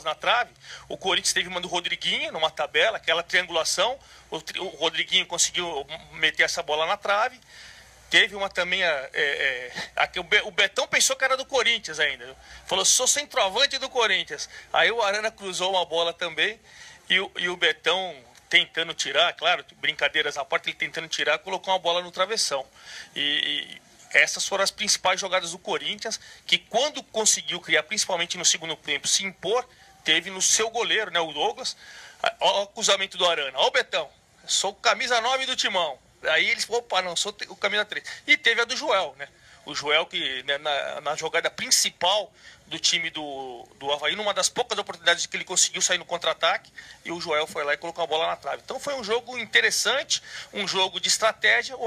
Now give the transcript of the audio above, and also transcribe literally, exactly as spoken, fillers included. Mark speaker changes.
Speaker 1: bolas na trave. O Corinthians teve uma do Rodriguinho, numa tabela, aquela triangulação. O, o Rodriguinho conseguiu meter essa bola na trave. Teve uma também, é, é, aqui, o Betão pensou que era do Corinthians ainda. Falou, sou centroavante do Corinthians. Aí o Arana cruzou uma bola também. E o, e o Betão tentando tirar, claro, brincadeiras à parte, ele tentando tirar, colocou uma bola no travessão. E, e essas foram as principais jogadas do Corinthians, que quando conseguiu criar, principalmente no segundo tempo, se impor, teve no seu goleiro, né, o Douglas. Olha o cruzamento do Arana. Olha o Betão, sou camisa nove do Timão. Aí eles falaram, opa, não, sou o camisa três. E teve a do Joel, né? O Joel que, né, na, na jogada principal do time do, do Avaí, numa das poucas oportunidades que ele conseguiu sair no contra-ataque, e o Joel foi lá e colocou a bola na trave. Então foi um jogo interessante, um jogo de estratégia.